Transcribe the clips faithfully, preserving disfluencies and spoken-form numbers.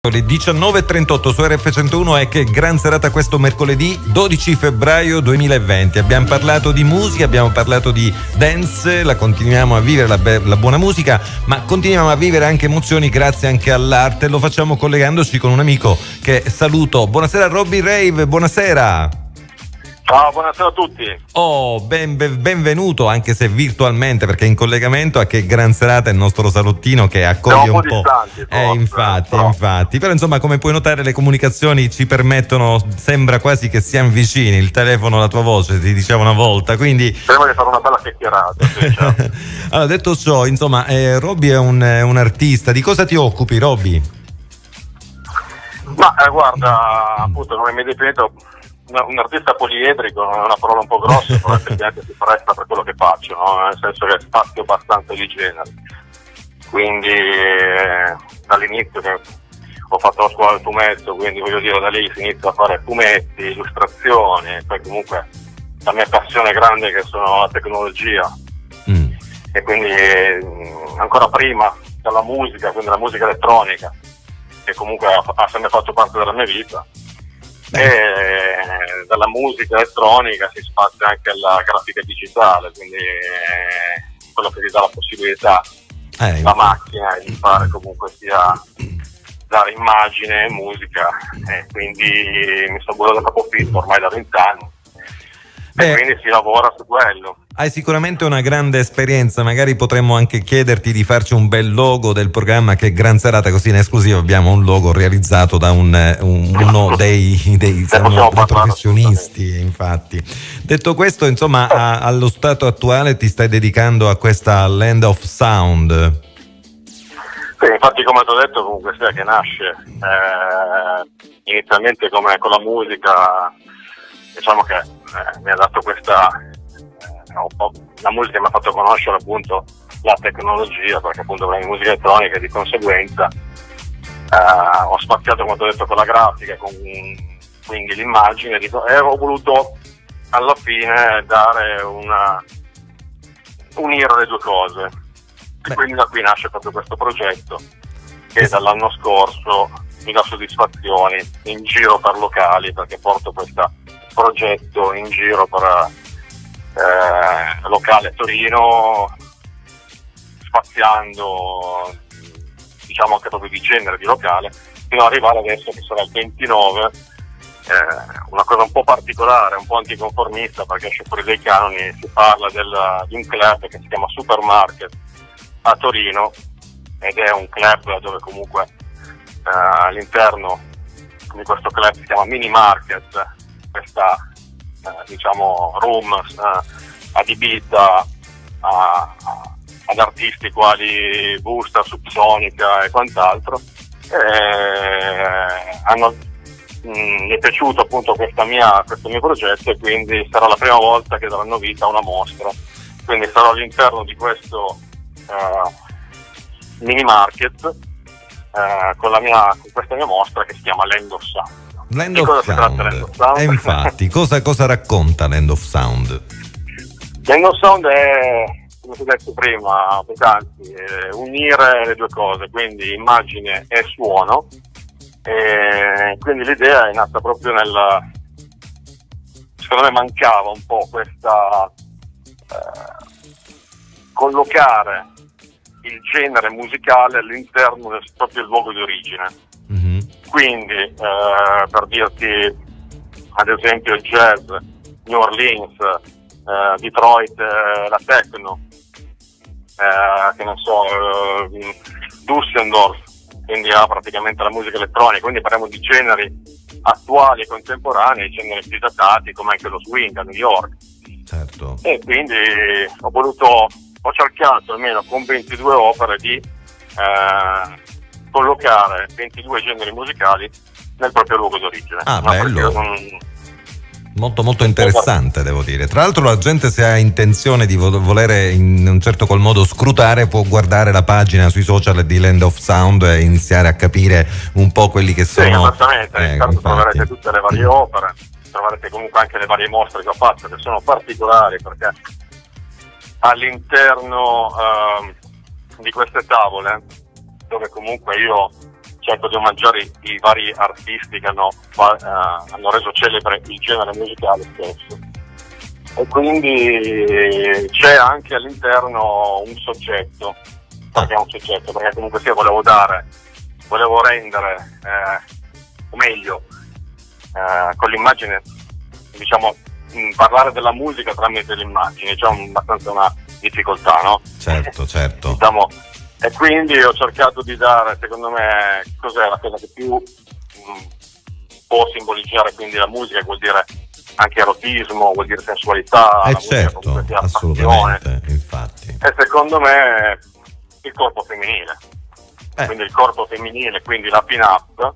Le diciannove e trentotto su R F centouno. E che gran serata questo mercoledì dodici febbraio duemilaventi. Abbiamo parlato di musica, abbiamo parlato di dance, la continuiamo a vivere la, be- la buona musica, ma continuiamo a vivere anche emozioni grazie anche all'arte. Lo facciamo collegandoci con un amico che saluto. Buonasera Robbie Rave, buonasera. Ciao, buonasera a tutti. Oh, ben, ben, benvenuto, anche se virtualmente, perché in collegamento. A che gran serata il nostro salottino che accoglie Siamo un, un po'. po' distanti, Eh, infatti, però. infatti. Però insomma, come puoi notare, le comunicazioni ci permettono, sembra quasi che siamo vicini. Il telefono, la tua voce, ti diceva una volta, quindi. Speriamo di fare una bella chiacchierata. Sì, certo. Allora, detto ciò, insomma, eh, Robbie è un, un artista. Di cosa ti occupi, Robbie? Ma eh, guarda, appunto, come mi hai definito, un artista poliedrico è una parola un po' grossa, però effettivamente si presta per quello che faccio, no? Nel senso che spazio abbastanza di genere. Quindi eh, dall'inizio che ho fatto la scuola del fumetto, quindi voglio dire, da lì si inizia a fare fumetti, illustrazioni, poi comunque la mia passione grande che sono la tecnologia. Mm. E quindi eh, ancora prima dalla musica, quindi la musica elettronica, che comunque ha, ha sempre fatto parte della mia vita. Beh. E dalla musica elettronica si spazia anche alla grafica digitale, quindi eh, quello che ti dà la possibilità eh, la macchina di fare comunque sia dare immagine e musica, e quindi mi sto buttando da capofitto ormai da vent'anni. E quindi si lavora su quello. Hai sicuramente una grande esperienza, magari potremmo anche chiederti di farci un bel logo del programma. Che gran serata, così in esclusiva abbiamo un logo realizzato da un, un, uno dei, dei, uno dei professionisti, infatti. Detto questo, insomma, a, allo stato attuale ti stai dedicando a questa Land of Sound. Sì, infatti come ti ho detto, comunque sia che nasce eh, inizialmente come con la musica, diciamo che eh, mi ha dato questa eh, la musica mi ha fatto conoscere appunto la tecnologia, perché appunto con la musica elettronica, di conseguenza eh, ho spaziato, come ti ho detto, con la grafica, con quindi l'immagine, e ho voluto alla fine dare una unire le due cose. E quindi da qui nasce proprio questo progetto che dall'anno scorso mi dà soddisfazioni in giro per locali, perché porto questo progetto in giro per eh, locali a Torino, spaziando diciamo anche proprio di genere di locale, fino ad arrivare adesso che sarà il ventinove, eh, una cosa un po' particolare, un po' anticonformista, perché esce fuori dai canoni. Si parla del, di un club che si chiama Supermarket a Torino, ed è un club dove comunque eh, all'interno di questo club si chiama Mini Market, questa eh, diciamo room eh, adibita a, a, ad artisti quali Busta, Subsonica e quant'altro. E hanno, mh, mi è piaciuto appunto questa mia, questo mio progetto, e quindi sarà la prima volta che daranno vita a una mostra. Quindi sarò all'interno di questo Uh, mini market uh, con, la mia, con questa mia mostra che si chiama Land of Sound. Land di of cosa Sound. si tratta Land of Sound? E infatti, cosa, cosa racconta Land of Sound? Land of Sound è, come ti ho detto prima, poc'anzi, eh, unire le due cose, quindi immagine e suono, e quindi l'idea è nata proprio nel, secondo me mancava un po' questa eh, collocare il genere musicale all'interno del proprio luogo di origine. Mm-hmm. Quindi eh, per dirti ad esempio il jazz, New Orleans, eh, Detroit, eh, la techno, eh, che non so, eh, Düsseldorf, quindi ha praticamente la musica elettronica. Quindi parliamo di generi attuali e contemporanei, generi più datati come anche lo swing a New York. Certo. E quindi ho voluto ho cercato almeno con ventidue opere di eh, collocare ventidue generi musicali nel proprio luogo d'origine. Ah, no, bello. Non... Molto molto interessante, devo dire. Tra l'altro la gente, se ha intenzione di vo- volere in un certo qual modo scrutare, può guardare la pagina sui social di Land of Sound e iniziare a capire un po' quelli che sono. Sì, esattamente, eh, intanto troverete tutte le varie opere, troverete comunque anche le varie mostre che ho fatto, che sono particolari, perché all'interno uh, di queste tavole, dove comunque io cerco di omaggiare i, i vari artisti che hanno, uh, hanno reso celebre il genere musicale stesso. E quindi c'è anche all'interno un soggetto, perché è un soggetto, perché comunque sia volevo dare, volevo rendere, eh, o meglio, eh, con l'immagine, diciamo, mh, parlare della musica tramite l'immagine, c'è un, abbastanza una difficoltà, no? Certo, certo. Diciamo, e quindi ho cercato di dare, secondo me, cos'è la cosa che più mh, può simboleggiare quindi la musica, vuol dire anche erotismo, vuol dire sensualità, eh la certo, musica, assolutamente, infatti. E secondo me il corpo femminile, eh. quindi il corpo femminile, quindi la pin-up,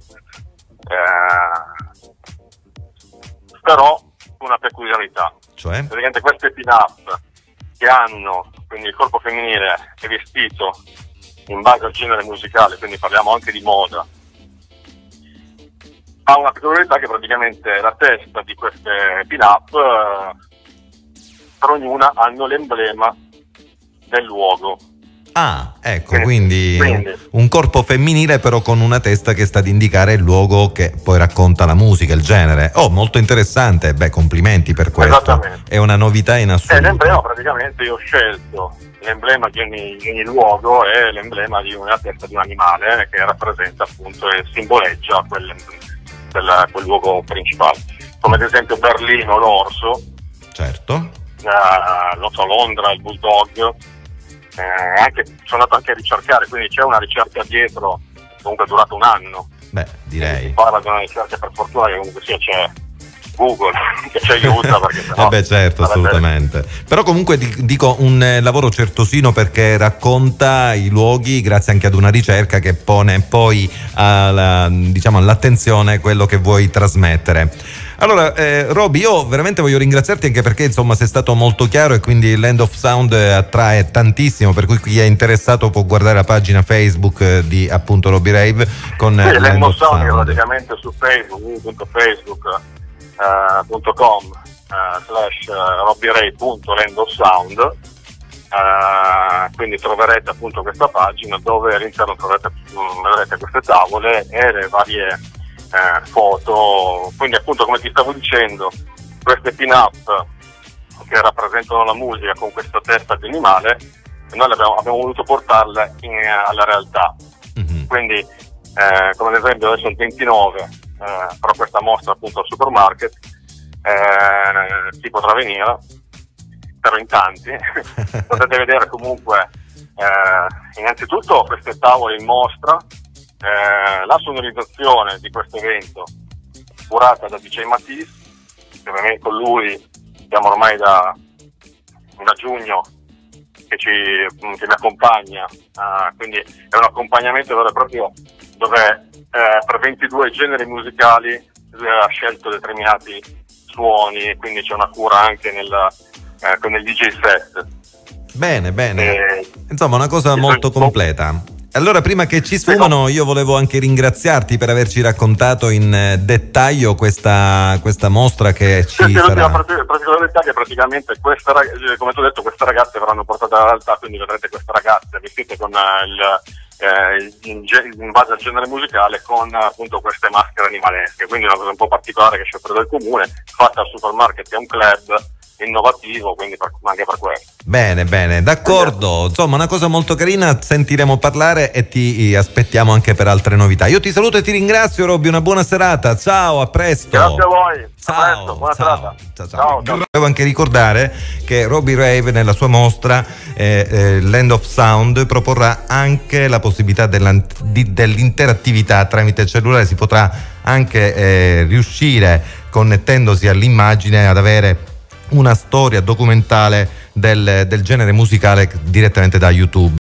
eh, però una peculiarità, cioè? praticamente queste pin-up che hanno, quindi il corpo femminile è vestito in base al genere musicale, quindi parliamo anche di moda, ha una peculiarità che praticamente la testa di queste pin-up, eh, per ognuna hanno l'emblema del luogo. Ah, ecco, quindi, quindi un corpo femminile però con una testa che sta ad indicare il luogo che poi racconta la musica, il genere. Oh, molto interessante, beh, complimenti per questo. È una novità in assoluto. E l'emblema praticamente io ho scelto, l'emblema di ogni, di ogni luogo è l'emblema di una testa di un animale che rappresenta appunto e simboleggia quel, quel, quel luogo principale. Come ad esempio Berlino, l'orso. Certo. Uh, non so, Londra, il bulldog. Eh, anche, sono andato anche a ricercare, quindi c'è una ricerca dietro, comunque è durato un anno. Beh, direi. Si parla di una ricerca, per fortuna che comunque sia c'è Google che ci aiuta, perché sennò, eh beh, certo, assolutamente. Però comunque dico un eh, lavoro certosino, perché racconta i luoghi grazie anche ad una ricerca che pone poi alla, diciamo, all'attenzione quello che vuoi trasmettere. Allora, eh, Roby, io veramente voglio ringraziarti, anche perché insomma sei stato molto chiaro e quindi Land of Sound attrae tantissimo, per cui chi è interessato può guardare la pagina Facebook eh, di appunto Roby Rave con sì, Land, Land of Sound. Sound praticamente su Facebook, w w w punto facebook punto com uh, slash robbyrave punto land of sound, uh, quindi troverete appunto questa pagina dove all'interno troverete, um, vedrete queste tavole e le varie Eh, foto, quindi appunto come ti stavo dicendo, queste pin-up che rappresentano la musica con questa testa di animale, noi abbiamo, abbiamo voluto portarle in, alla realtà. Mm-hmm. Quindi eh, come ad esempio adesso il ventinove eh, farò questa mostra appunto al supermarket, eh, si potrà venire, però in tanti potete vedere comunque eh, innanzitutto queste tavole in mostra. Eh, la sonorizzazione di questo evento curata da D J Matisse, che ovviamente con lui siamo ormai da, da giugno che, ci, che mi accompagna, uh, quindi è un accompagnamento vero e proprio dove eh, per ventidue generi musicali lui ha scelto determinati suoni e quindi c'è una cura anche nel, eh, con il D J set. Bene, bene, eh, insomma una cosa molto completa. Allora, prima che ci sfumano, io volevo anche ringraziarti per averci raccontato in dettaglio questa, questa mostra che ci sì, sarà. La particolarità è che praticamente queste, come tu hai detto, queste ragazze verranno portate alla realtà, quindi vedrete queste ragazze vestite con il, eh, in, in base al genere musicale, con appunto queste maschere animalesche, quindi una cosa un po' particolare che c'è per del comune, fatta al supermarket, è un club innovativo, quindi per, anche per questo. Bene, bene, d'accordo. Insomma, una cosa molto carina, sentiremo parlare e ti aspettiamo anche per altre novità. Io ti saluto e ti ringrazio, Roby, una buona serata. Ciao, a presto. Grazie a voi. Ciao, a presto, buona ciao, serata. Ciao, ciao. ciao. Devo anche ricordare che Roby Rave nella sua mostra eh, eh, Land of Sound proporrà anche la possibilità di, dell'interattività tramite cellulare. Si potrà anche eh, riuscire, connettendosi all'immagine, ad avere una storia documentale del, del genere musicale direttamente da YouTube.